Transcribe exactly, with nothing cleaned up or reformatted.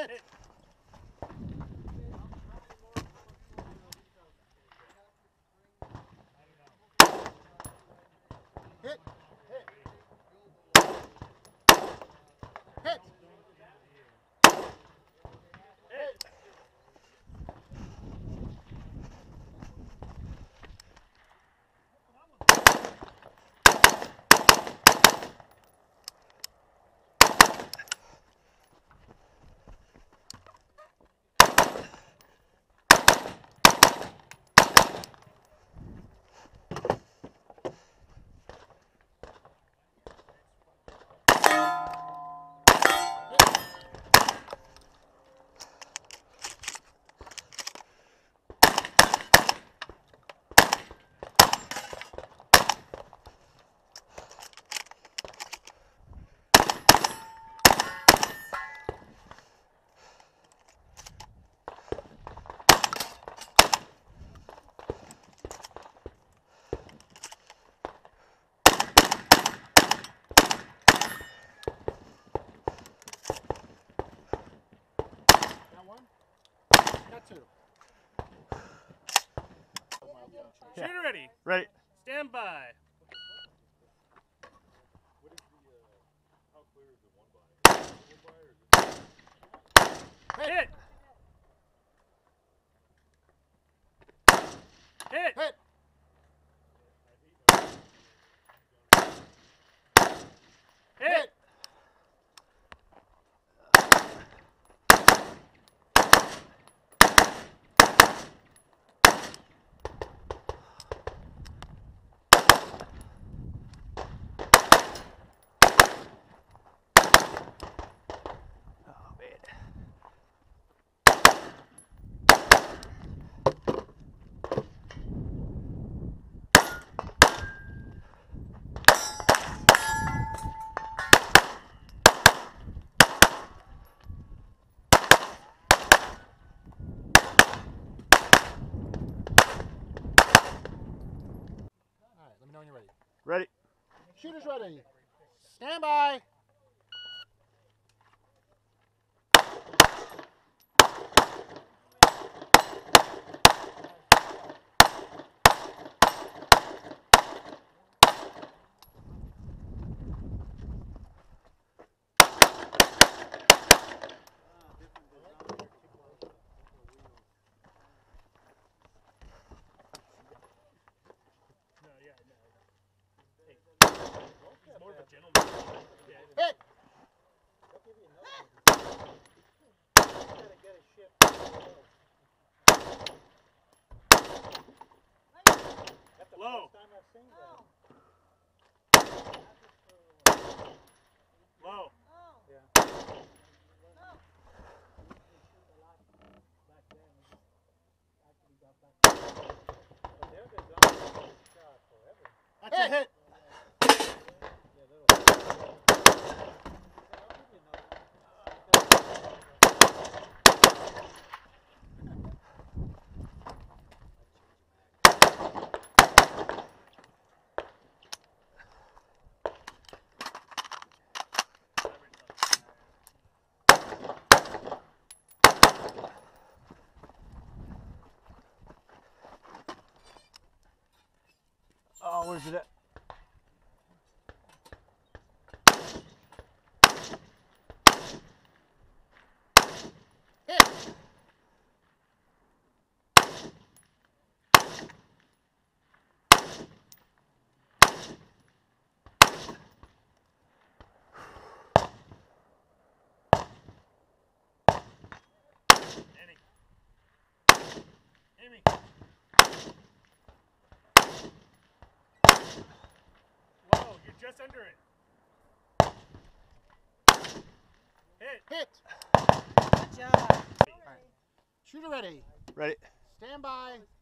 Hit. Hit. Hit. Hit. Hit. Got two. Shooter ready. Ready. Stand by. What is the, uh, how clear is the one by? Is it one by or is it? Hit. Hit. Hit. Hit. Oh, man. All right, let me know when you're ready. Ready. Shooter's ready. Stand by. No, yeah, no. Hey. He's more of a gentleman. Yeah. Hit. Low. Low. That's a hit. Oh, where's it at? Hit. Annie. Amy. Low. You're just under it. Hit. Hit. Good job. Shooter ready. Ready. Stand by.